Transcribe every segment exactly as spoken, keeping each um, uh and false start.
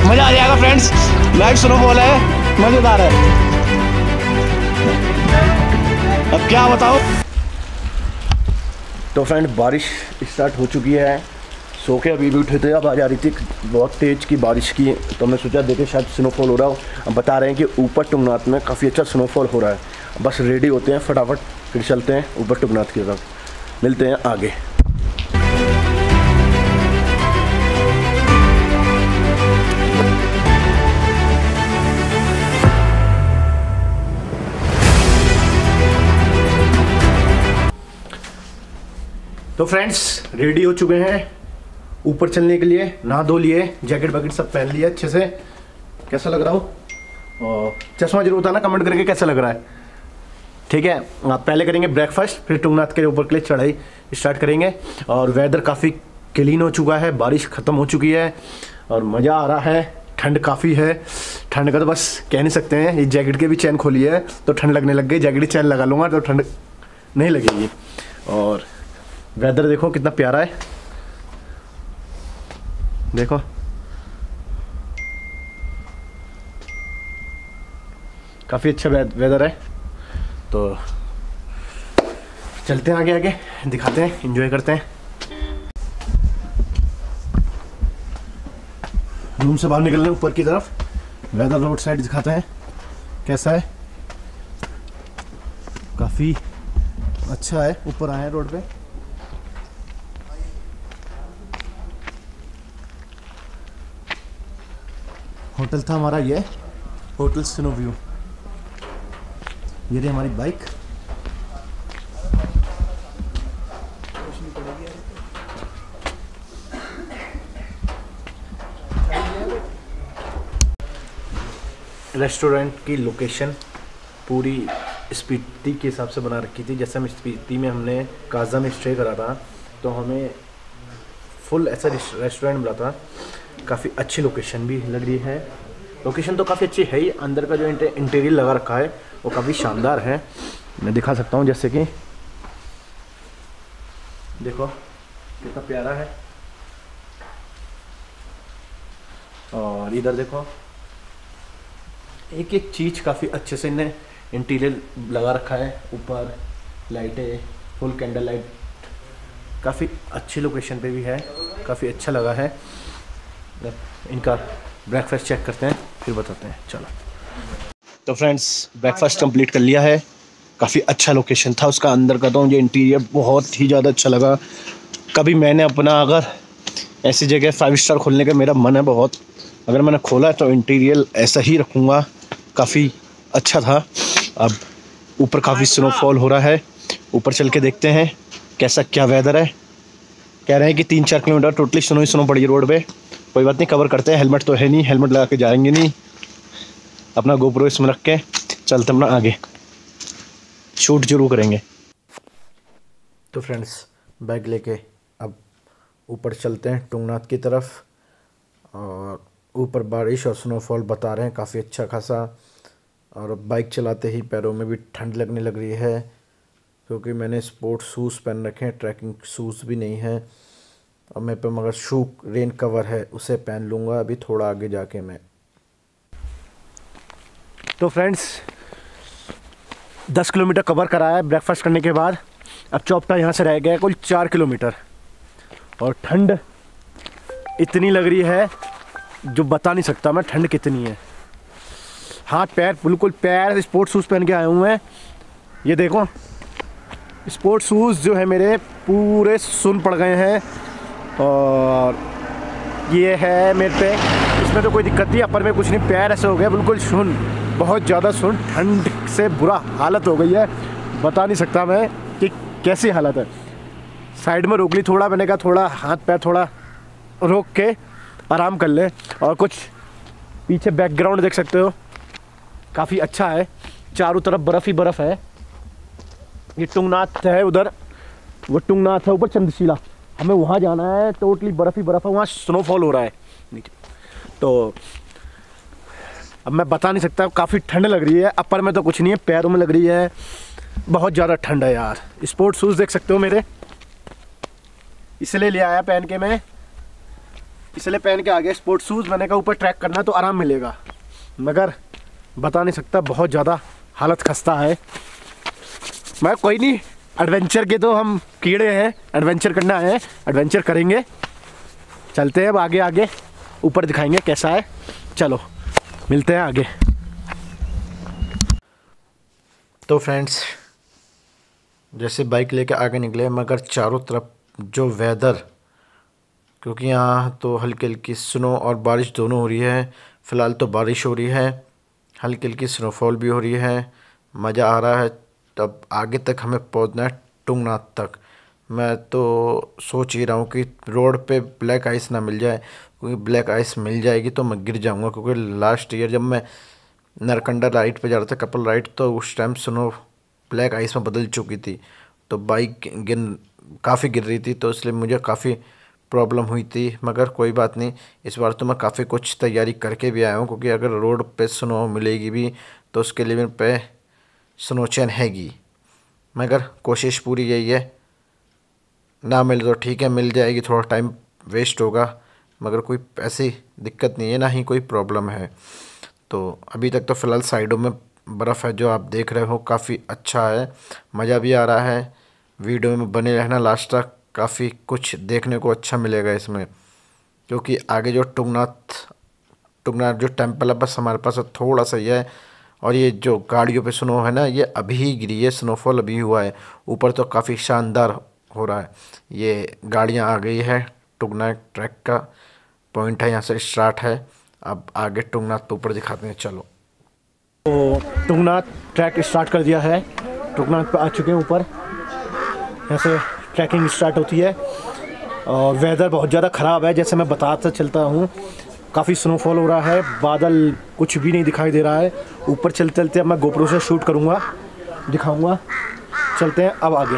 मज़ा आ जाएगा friends. Live snowfall है, मज़ेदार है। अब क्या बताओ। तो फ्रेंड बारिश स्टार्ट हो चुकी है। सो के अभी भी उठे थे, अब आ जा रही थी बहुत तेज़ की बारिश की। तो हमने सोचा देखे शायद स्नोफॉल हो रहा हो। अब बता रहे हैं कि ऊपर टुंगनाथ में काफ़ी अच्छा स्नोफॉल हो रहा है। बस रेडी होते हैं फटाफट, फिर चलते हैं ऊपर टुंगनाथ की तरफ। मिलते हैं आगे। तो फ्रेंड्स रेडी हो चुके हैं ऊपर चलने के लिए। नहा धो लिए, जैकेट वैकेट सब पहन लिया अच्छे से। कैसा लग रहा हूँ? और चश्मा जरूर बताना कमेंट करके कैसा लग रहा है, ठीक है। आप पहले करेंगे ब्रेकफास्ट, फिर टुंगनाथ के ऊपर के लिए चढ़ाई स्टार्ट करेंगे। और वेदर काफ़ी क्लीन हो चुका है, बारिश ख़त्म हो चुकी है और मज़ा आ रहा है। ठंड काफ़ी है, ठंड का तो बस कह नहीं सकते हैं। ये जैकेट के भी चैन खोली है तो ठंड लगने लग गई। जैकेट की चैन लगा लूँगा तो ठंड नहीं लगेगी। और वेदर देखो कितना प्यारा है, देखो काफ़ी अच्छा वेदर है। तो चलते हैं आगे आगे, दिखाते हैं, एंजॉय करते हैं। रूम से बाहर निकल रहे हैं ऊपर की तरफ। वेदर रोड साइड दिखाते हैं कैसा है। काफ़ी अच्छा है, ऊपर आए हैं रोड पे। होटल था हमारा ये, होटल स्नो व्यू। ये रही हमारी बाइक। रेस्टोरेंट की लोकेशन पूरी स्पीति के हिसाब से बना रखी थी। जैसे हम स्पीति में हमने काजा में स्टे करा था तो हमें फुल ऐसा रेस्टोरेंट मिला था। काफ़ी अच्छी लोकेशन भी लग रही है। लोकेशन तो काफ़ी अच्छी है ही, अंदर का जो इंटीरियर लगा रखा है वो काफ़ी शानदार है। मैं दिखा सकता हूँ, जैसे कि देखो कितना प्यारा है। और इधर देखो एक एक चीज़ काफ़ी अच्छे से इन्हें इंटीरियर लगा रखा है। ऊपर लाइटें, फुल कैंडल लाइट, काफ़ी अच्छी लोकेशन पे भी है, काफ़ी अच्छा लगा है। इनका ब्रेकफास्ट चेक करते हैं फिर बताते हैं, चलो। तो फ्रेंड्स ब्रेकफास्ट कंप्लीट कर लिया है। काफ़ी अच्छा लोकेशन था उसका, अंदर का तो मुझे इंटीरियर बहुत ही ज़्यादा अच्छा लगा। कभी मैंने अपना अगर ऐसी जगह फाइव स्टार खोलने का मेरा मन है बहुत, अगर मैंने खोला तो इंटीरियर ऐसा ही रखूँगा। काफ़ी अच्छा था। अब ऊपर काफ़ी स्नोफॉल हो रहा है, ऊपर चल के देखते हैं कैसा क्या वेदर है। कह रहे हैं कि तीन चार किलोमीटर टोटली स्नो ही स्नो पड़ी है रोड पे। कोई बात नहीं, कवर करते हैं। हेलमेट तो है नहीं, हेलमेट लगा के जाएंगे नहीं। अपना गोप्रो इसमें रख के चलते अपना आगे, शूट जरूर करेंगे। तो फ्रेंड्स बैग लेके अब ऊपर चलते हैं टुंगनाथ की तरफ। और ऊपर बारिश और स्नोफॉल बता रहे हैं काफ़ी अच्छा खासा। और बाइक चलाते ही पैरों में भी ठंड लगने लग रही है, क्योंकि मैंने स्पोर्ट्स शूज़ पहन रखे हैं, ट्रैकिंग शूज़ भी नहीं है। और मेरे पे मगर शू रेन कवर है, उसे पहन लूँगा अभी थोड़ा आगे जाके मैं। तो फ्रेंड्स दस किलोमीटर कवर करा है ब्रेकफास्ट करने के बाद। अब चौपटा यहाँ से रह गया कुल चार किलोमीटर। और ठंड इतनी लग रही है जो बता नहीं सकता मैं, ठंड कितनी है। हाथ पैर बिल्कुल, पैर स्पोर्ट्स शूज़ पहन के आए हुए हैं। ये देखो स्पोर्ट्स शूज़ जो है मेरे पूरे सुन पड़ गए हैं। और ये है मेरे पे, इसमें तो कोई दिक्कत नहीं, अपर में कुछ नहीं। पैर ऐसे हो गए बिल्कुल सुन, बहुत ज़्यादा सुन। ठंड से बुरा हालत हो गई है, बता नहीं सकता मैं कि कैसी हालत है। साइड में रोक ली थोड़ा, मैंने कहा थोड़ा हाथ पैर थोड़ा रोक के आराम कर ले। और कुछ पीछे बैकग्राउंड देख सकते हो, काफ़ी अच्छा है, चारों तरफ बर्फ़ ही बर्फ़ है। ये टुंगनाथ है, उधर वो टुंगनाथ है ऊपर चंद्रशिला, हमें वहाँ जाना है। टोटली बर्फ़ ही बर्फ़ है, वहाँ स्नोफॉल हो रहा है नीचे। तो अब मैं बता नहीं सकता, काफ़ी ठंड लग रही है। अपर में तो कुछ नहीं है, पैरों में लग रही है बहुत ज़्यादा ठंड है यार। स्पोर्ट्स शूज़ देख सकते हो मेरे, इसलिए ले आया पहन के मैं। इसलिए पहन के आ गया स्पोर्ट्स शूज़। मैंने कहा ऊपर ट्रैक करना तो आराम मिलेगा, मगर बता नहीं सकता, बहुत ज़्यादा हालत खस्ता है। मैं कोई नहीं, एडवेंचर के तो हम कीड़े हैं, एडवेंचर करना है, एडवेंचर करेंगे। चलते हैं अब आगे आगे, ऊपर दिखाएंगे कैसा है। चलो मिलते हैं आगे। तो फ्रेंड्स, जैसे बाइक लेके आगे निकले, मगर चारों तरफ जो वेदर, क्योंकि यहाँ तो हल्की हल्की स्नो और बारिश दोनों हो रही है। फ़िलहाल तो बारिश हो रही है, हल्की हल्की स्नोफॉल भी हो रही है, मज़ा आ रहा है। तब आगे तक हमें पहुँचना है तुंगनाथ तक। मैं तो सोच ही रहा हूँ कि रोड पे ब्लैक आइस ना मिल जाए, क्योंकि ब्लैक आइस मिल जाएगी तो मैं गिर जाऊँगा। क्योंकि लास्ट ईयर जब मैं नरकंडा राइड पे जा रहा था, कपल राइड, तो उस टाइम स्नो ब्लैक आइस में बदल चुकी थी, तो बाइक गिर काफ़ी गिर रही थी, तो इसलिए मुझे काफ़ी प्रॉब्लम हुई थी। मगर कोई बात नहीं, इस बार तो मैं काफ़ी कुछ तैयारी करके भी आया हूँ, क्योंकि अगर रोड पे स्नो मिलेगी भी तो उसके लिए मेरे पे स्नो चेन हैगी। मगर कोशिश पूरी यही है, ना मिले तो ठीक है, मिल जाएगी, थोड़ा टाइम वेस्ट होगा, मगर कोई ऐसी दिक्कत नहीं है, ना ही कोई प्रॉब्लम है। तो अभी तक तो फ़िलहाल साइडों में बर्फ़ है, जो आप देख रहे हो, काफ़ी अच्छा है, मज़ा भी आ रहा है। वीडियो में बने रहना लास्ट तक, काफ़ी कुछ देखने को अच्छा मिलेगा इसमें। क्योंकि आगे जो तुंगनाथ तुंगनाथ जो टेम्पल है, बस हमारे पास थोड़ा सा ही है। और ये जो गाड़ियों पे स्नो है ना, ये अभी ही गिरी है, स्नोफॉल अभी हुआ है। ऊपर तो काफ़ी शानदार हो रहा है। ये गाड़ियाँ आ गई है, तुंगनाथ ट्रैक का पॉइंट है, यहाँ से स्टार्ट है। अब आगे तुंगनाथ पे ऊपर दिखाते हैं, चलो। तो तुंगनाथ ट्रैक स्टार्ट कर दिया है, तुंगनाथ पे आ चुके हैं ऊपर। यहाँ से ट्रैकिंग स्टार्ट होती है और वेदर बहुत ज़्यादा ख़राब है, जैसे मैं बताता चलता हूँ। काफ़ी स्नोफॉल हो रहा है, बादल कुछ भी नहीं दिखाई दे रहा है। ऊपर चलते चलते अब मैं गोप्रो से शूट करूँगा, दिखाऊँगा। चलते हैं अब आगे।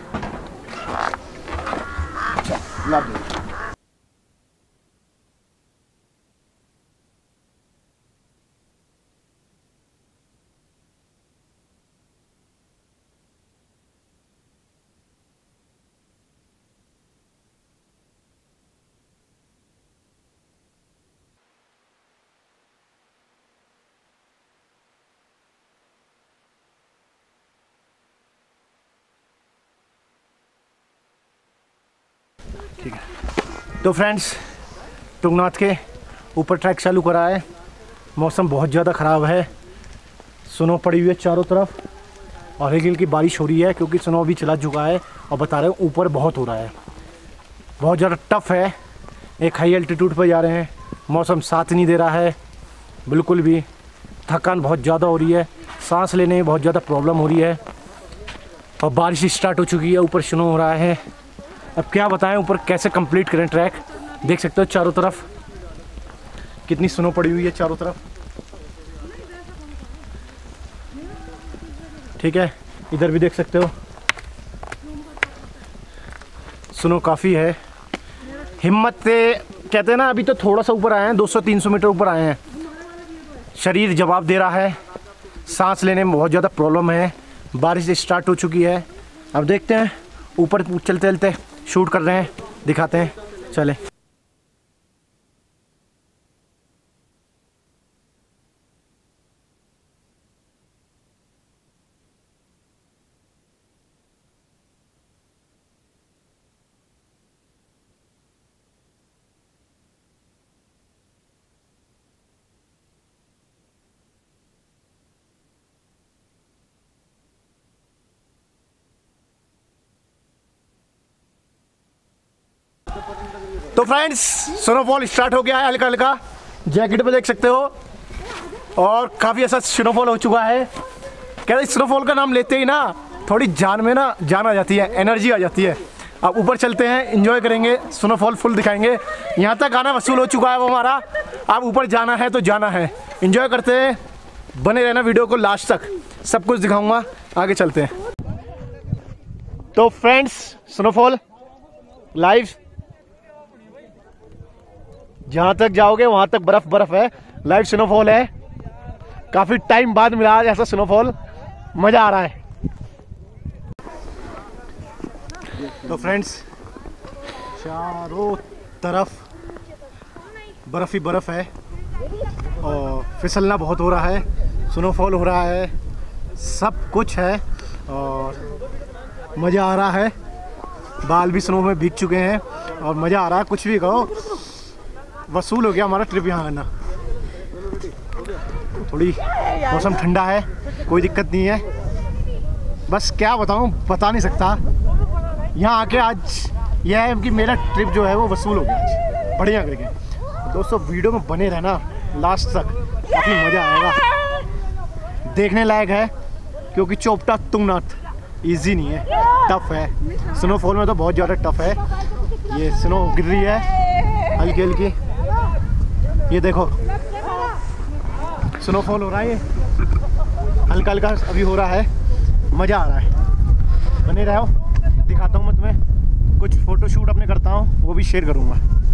ठीक है, तो फ्रेंड्स, तुंगनाथ के ऊपर ट्रैक चालू करा है। मौसम बहुत ज़्यादा ख़राब है, स्नो पड़ी हुई है चारों तरफ और हल्की हल्की बारिश हो रही है, क्योंकि स्नो भी चला चुका है। और बता रहे हो ऊपर बहुत हो रहा है, बहुत ज़्यादा टफ है। एक हाई एल्टीट्यूड पर जा रहे हैं, मौसम साथ नहीं दे रहा है बिल्कुल भी। थकान बहुत ज़्यादा हो रही है, सांस लेने में बहुत ज़्यादा प्रॉब्लम हो रही है और बारिश स्टार्ट हो चुकी है, ऊपर स्नो हो रहा है। अब क्या बताएं ऊपर कैसे कंप्लीट करें ट्रैक। देख सकते हो चारों तरफ कितनी स्नो पड़ी हुई है चारों तरफ। ठीक है, इधर भी देख सकते हो स्नो काफ़ी है। हिम्मत से कहते हैं ना, अभी तो थोड़ा सा ऊपर आए हैं, दो सौ तीन सौ मीटर ऊपर आए हैं। शरीर जवाब दे रहा है, सांस लेने में बहुत ज़्यादा प्रॉब्लम है। बारिश स्टार्ट हो चुकी है, अब देखते हैं ऊपर चलते चलते शूट कर रहे हैं, दिखाते हैं, चले। तो फ्रेंड्स, स्नोफॉल स्टार्ट हो गया है हल्का हल्का, जैकेट पे देख सकते हो, और काफ़ी ऐसा स्नोफॉल हो चुका है। कह रहे स्नोफॉल का नाम लेते ही ना थोड़ी जान में ना जान आ जाती है, एनर्जी आ जाती है। अब ऊपर चलते हैं, एंजॉय करेंगे, स्नोफॉल फुल दिखाएंगे। यहाँ तक आना वसूल हो चुका है वो हमारा, अब ऊपर जाना है तो जाना है। एंजॉय करते हैं, बने रहना वीडियो को लास्ट तक, सब कुछ दिखाऊंगा। आगे चलते हैं। तो फ्रेंड्स, स्नोफॉल लाइव, जहाँ तक जाओगे वहाँ तक बर्फ बर्फ है, लाइव स्नोफॉल है। काफ़ी टाइम बाद मिला ऐसा स्नोफॉल, मज़ा आ रहा है। तो फ्रेंड्स, चारों तरफ बर्फ़ ही बर्फ़ है और फिसलना बहुत हो रहा है, स्नोफॉल हो रहा है, सब कुछ है और मज़ा आ रहा है। बाल भी स्नो में भीग चुके हैं और मज़ा आ रहा है। कुछ भी कहो, वसूल हो गया हमारा ट्रिप यहाँ आना। थोड़ी मौसम ठंडा है, कोई दिक्कत नहीं है। बस क्या बताऊँ, बता नहीं सकता। यहाँ आके आज यह है कि मेरा ट्रिप जो है वो वसूल हो गया आज बढ़िया करके। दोस्तों वीडियो में बने रहना लास्ट तक, काफ़ी मज़ा आएगा। देखने लायक है क्योंकि चोपटा तुंगनाथ इजी नहीं है, टफ़ है। स्नोफॉल में तो बहुत ज़्यादा टफ़ है। ये स्नो गिर रही है हल्की हल्की, ये देखो स्नोफॉल हो रहा है, ये हल्का हल्का अभी हो रहा है। मज़ा आ रहा है, बने रहो। दिखाता हूँ मैं तुम्हें, कुछ फ़ोटो शूट अपने करता हूँ, वो भी शेयर करूँगा।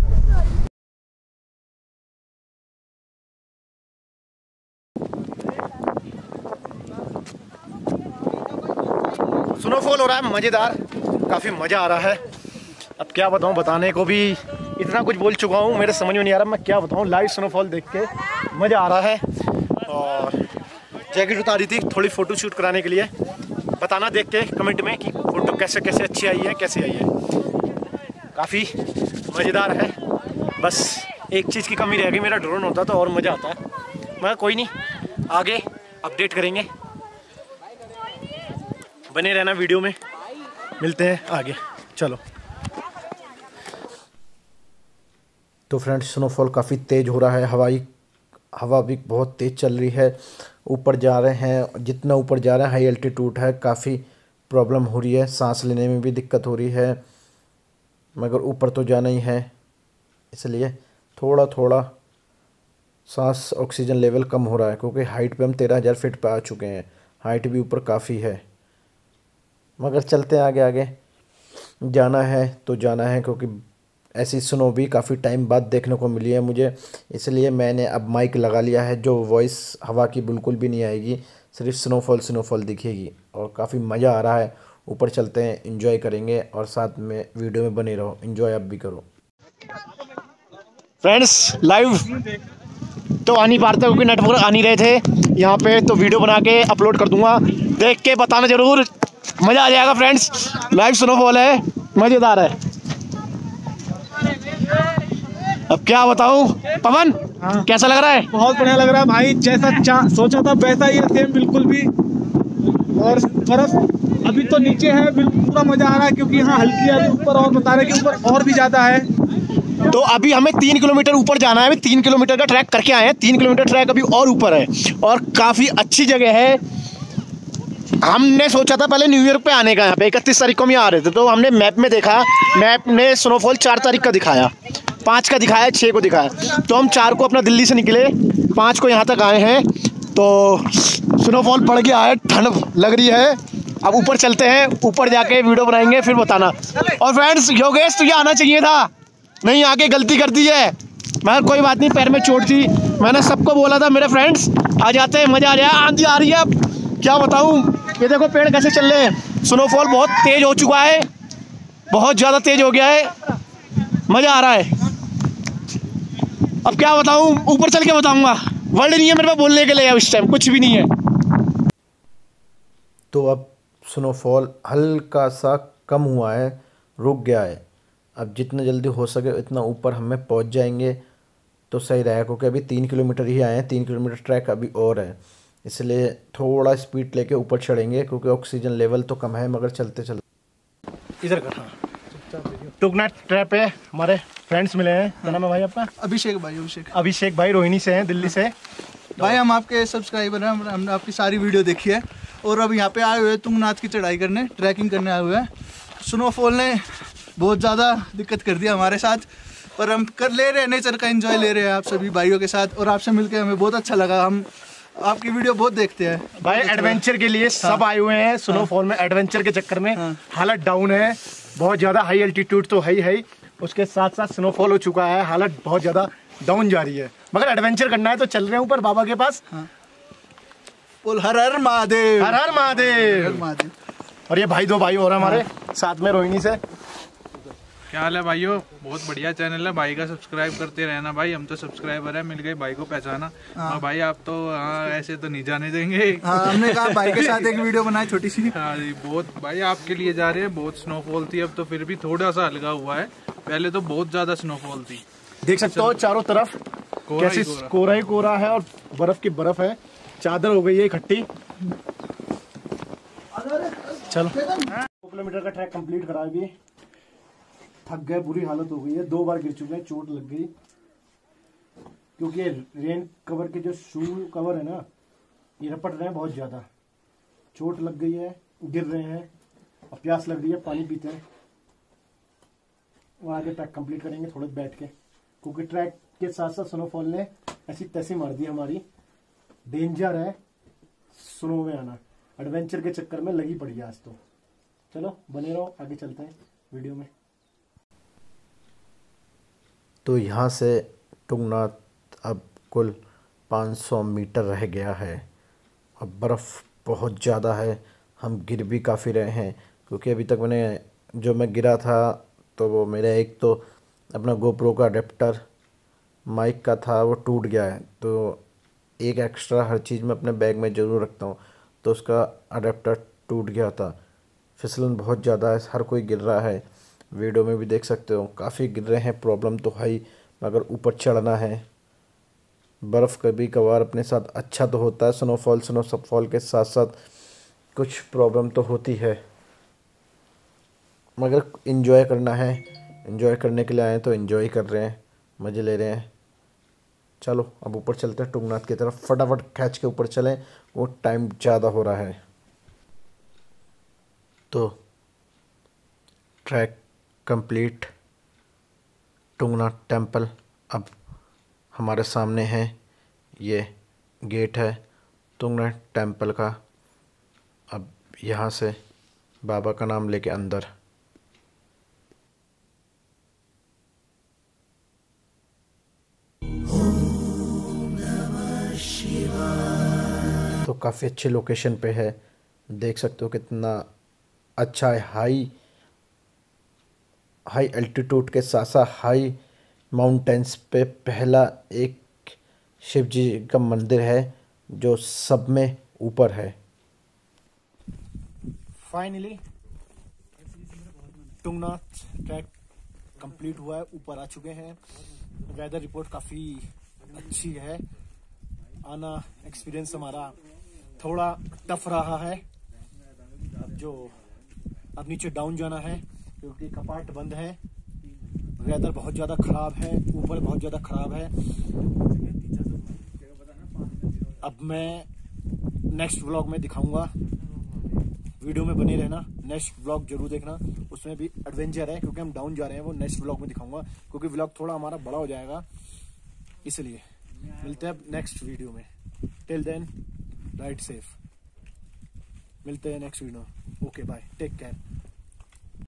स्नोफॉल हो रहा है मज़ेदार, काफ़ी मज़ा आ रहा है। अब क्या बताऊँ, बताने को भी इतना कुछ बोल चुका हूँ, मेरे समझ में नहीं आ रहा मैं क्या बताऊँ। लाइव स्नोफॉल देख के मज़ा आ रहा है और जैकेट उतारी थी थोड़ी फ़ोटो शूट कराने के लिए। बताना देख के कमेंट में कि फ़ोटो कैसे कैसे अच्छी आई है, कैसे आई है। काफ़ी मज़ेदार है। बस एक चीज़ की कमी रह गई, मेरा ड्रोन होता तो और मज़ा आता है, मगर कोई नहीं, आगे अपडेट करेंगे। बने रहना वीडियो में, मिलते हैं आगे। चलो। तो फ्रेंड्स स्नोफॉल काफ़ी तेज़ हो रहा है, हवाई हवा भी बहुत तेज़ चल रही है। ऊपर जा रहे हैं, जितना ऊपर जा रहे हैं हाई एल्टीट्यूड है, काफ़ी प्रॉब्लम हो रही है, सांस लेने में भी दिक्कत हो रही है। मगर ऊपर तो जाना ही है, इसलिए थोड़ा थोड़ा सांस ऑक्सीजन लेवल कम हो रहा है, क्योंकि हाइट पे हम तेरह हज़ार फीट पे आ चुके हैं। हाइट भी ऊपर काफ़ी है, मगर चलते हैं आगे। आगे जाना है तो जाना है, क्योंकि ऐसी स्नो भी काफ़ी टाइम बाद देखने को मिली है मुझे, इसलिए मैंने अब माइक लगा लिया है। जो वॉइस हवा की बिल्कुल भी नहीं आएगी, सिर्फ स्नोफॉल स्नोफॉल दिखेगी और काफ़ी मज़ा आ रहा है। ऊपर चलते हैं, एंजॉय करेंगे और साथ में वीडियो में बने रहो, एंजॉय आप भी करो। फ्रेंड्स लाइव तो आ नहीं पाते क्योंकि नेटवर्क आ नहीं रहे थे यहाँ पे, तो वीडियो बना के अपलोड कर दूंगा, देख के बताना ज़रूर, मज़ा आ जाएगा। फ्रेंड्स लाइव स्नोफॉल है, मज़ेदार है। अब क्या बताऊं पवन, हाँ। कैसा लग रहा है? बहुत बढ़िया लग रहा है भाई, जैसा सोचा था वैसा ही है, सेम बिल्कुल भी। और बर्फ अभी तो नीचे है, बिल्कुल पूरा मजा आ रहा है क्योंकि यहाँ हल्की है, ऊपर और बता रहे कि ऊपर और भी ज़्यादा है। तो अभी हमें तीन किलोमीटर ऊपर जाना है, अभी तीन किलोमीटर का ट्रैक करके आए हैं। तीन किलोमीटर ट्रैक अभी और ऊपर है और काफ़ी अच्छी जगह है। हमने सोचा था पहले न्यू ईयर पे आने का, यहाँ पे इकतीस तारीख को हम यहाँ आ रहे थे, तो हमने मैप में देखा, मैप ने स्नोफॉल चार तारीख का दिखाया, पाँच का दिखाया, छः को दिखाया। तो हम चार को अपना दिल्ली से निकले, पाँच को यहाँ तक आए हैं, तो स्नोफॉल पड़ गया है, ठंड लग रही है। अब ऊपर चलते हैं, ऊपर जाके वीडियो बनाएंगे, फिर बताना। और फ्रेंड्स योगेश तुझे आना चाहिए था, नहीं आके गलती कर दी है, मगर कोई बात नहीं, पैर में चोट थी। मैंने सबको बोला था मेरे फ्रेंड्स आ जाते हैं, मज़ा आ जाए। आंधी आ रही है, अब क्या बताऊँ, ये देखो पेड़ कैसे चल रहे हैं। स्नोफॉल बहुत तेज़ हो चुका है, बहुत ज़्यादा तेज़ हो गया है, मज़ा आ रहा है। अब क्या बताऊँ, ऊपर चल के बताऊँगा, वर्ड नहीं है मेरे पास बोलने के लिए, उस टाइम कुछ भी नहीं है। तो अब स्नोफॉल हल्का सा कम हुआ है, रुक गया है। अब जितना जल्दी हो सके इतना ऊपर हमें पहुंच जाएंगे तो सही रहेगा, क्योंकि अभी तीन किलोमीटर ही आए हैं, तीन किलोमीटर ट्रैक अभी और है, इसलिए थोड़ा स्पीड लेके ऊपर चढ़ेंगे, क्योंकि ऑक्सीजन लेवल तो कम है। मगर चलते चलते इधर का टुकना ट्रैप पे हमारे फ्रेंड्स मिले हैं। क्या नाम है भाई आपका? अभिषेक भाई। अभिषेक अभिषेक भाई रोहिणी से हैं, दिल्ली से। भाई हम आपके सब्सक्राइबर हैं, हमने आपकी सारी वीडियो देखी है और अब यहाँ पे आए हुए तुंगनाथ की चढ़ाई करने, ट्रैकिंग करने आए हुए हैं। स्नोफॉल ने बहुत ज़्यादा दिक्कत कर दिया हमारे साथ, पर हम कर ले रहे हैं, नेचर का एंजॉय ले रहे हैं आप सभी भाइयों के साथ, और आपसे मिलकर हमें बहुत अच्छा लगा। हम आपकी वीडियो बहुत देखते हैं भाई, एडवेंचर के लिए सब आए हुए हैं स्नोफॉल में, एडवेंचर के चक्कर में। हालत डाउन है, बहुत ज़्यादा हाई एल्टीट्यूड तो है ही है, उसके साथ साथ स्नोफॉल हो चुका है, हालत बहुत ज़्यादा डाउन जा रही है। मगर एडवेंचर करना है तो चल रहे हैं ऊपर बाबा के पास। बोल हर हर महादेव, हर हर महादेव, महादेव। और ये भाई दो भाई और हमारे साथ में रोहिणी से, क्या हाल है भाइयों? बहुत बढ़िया चैनल है भाई का, सब्सक्राइब करते रहना भाई। हम तो सब्सक्राइबर है, मिल गए भाई को पहचाना। हाँ। और भाई आप तो हाँ ऐसे तो नहीं जाने देंगे। हाँ, हमने कहा भाई के साथ एक वीडियो बनाई छोटी सी। हाँ जी, बहुत भाई आपके लिए जा रहे हैं। बहुत स्नोफॉल थी, अब तो फिर भी थोड़ा सा हल्का हुआ है, पहले तो बहुत ज्यादा स्नोफॉल थी। देख सकते हो चारों तरफ कैसे कोहरा ही कोहरा है और बर्फ की बर्फ है, चादर हो गई है इकट्ठी। चलो दो किलोमीटर का ट्रैक कंप्लीट करा भी, थक गए, बुरी हालत हो गई है, दो बार गिर चुके हैं, चोट लग गई क्योंकि रेन कवर के जो शू कवर है ना ये रपट रहे हैं बहुत ज्यादा, चोट लग गई है, गिर रहे हैं और प्यास लग रही है, पानी पीते हैं और आगे ट्रैक कंप्लीट करेंगे थोड़ा बैठ के, क्योंकि ट्रैक के साथ साथ स्नोफॉल ने ऐसी तैसी मार दी हमारी। डेंजर है स्नो में आना, एडवेंचर के चक्कर में लगी पड़ी है आज तो। चलो बने रहो, आगे चलते हैं वीडियो में। तो यहाँ से टुंगनाथ अब कुल पाँच सौ मीटर रह गया है। अब बर्फ़ बहुत ज़्यादा है, हम गिर भी काफ़ी रहे हैं क्योंकि अभी तक मैंने जो मैं गिरा था तो वो मेरा एक तो अपना गोप्रो का अडेप्टर माइक का था वो टूट गया है, तो एक एक्स्ट्रा हर चीज़ में अपने बैग में ज़रूर रखता हूँ, तो उसका अडेप्टर टूट गया था। फिसलन बहुत ज़्यादा है, हर कोई गिर रहा है, वीडियो में भी देख सकते हो काफ़ी गिर रहे हैं। प्रॉब्लम तो है ही, मगर ऊपर चढ़ना है। बर्फ़ कभी कभार अपने साथ अच्छा तो होता है, स्नोफॉल स्नो सबफॉल के साथ साथ कुछ प्रॉब्लम तो होती है, मगर इन्जॉय करना है। इन्जॉय करने के लिए आए तो इन्जॉय कर रहे हैं, मज़े ले रहे हैं। चलो अब ऊपर चलते हैं टुंगनाथ की तरफ, फटाफट खींच के ऊपर चलें, वो टाइम ज़्यादा हो रहा है। तो ट्रैक कंप्लीट, टुंगनाथ टेंपल अब हमारे सामने है, ये गेट है टुंगनाथ टेंपल का। अब यहाँ से बाबा का नाम लेके अंदर। तो काफ़ी अच्छी लोकेशन पे है, देख सकते हो कितना अच्छा है। हाई हाई एल्टीट्यूड के साथ साथ हाई माउंटेन्स पे पहला एक शिव जी का मंदिर है जो सब में ऊपर है। फाइनली टुंगनाथ ट्रैक कंप्लीट हुआ है, ऊपर आ चुके हैं। वेदर रिपोर्ट काफ़ी अच्छी है, आना एक्सपीरियंस हमारा थोड़ा टफ रहा है। अब जो अब नीचे डाउन जाना है क्योंकि कपाट बंद है, वेदर बहुत ज़्यादा ख़राब है, ऊपर बहुत ज़्यादा ख़राब है। अब मैं नेक्स्ट व्लॉग में दिखाऊंगा, वीडियो में बने रहना, नेक्स्ट व्लॉग जरूर देखना, उसमें भी एडवेंचर है क्योंकि हम डाउन जा रहे हैं, वो नेक्स्ट व्लॉग में दिखाऊंगा क्योंकि व्लॉग थोड़ा हमारा बड़ा हो जाएगा, इसलिए मिलते हैं नेक्स्ट वीडियो में। टिल देन राइड सेफ, मिलते हैं next video. Okay bye, take care.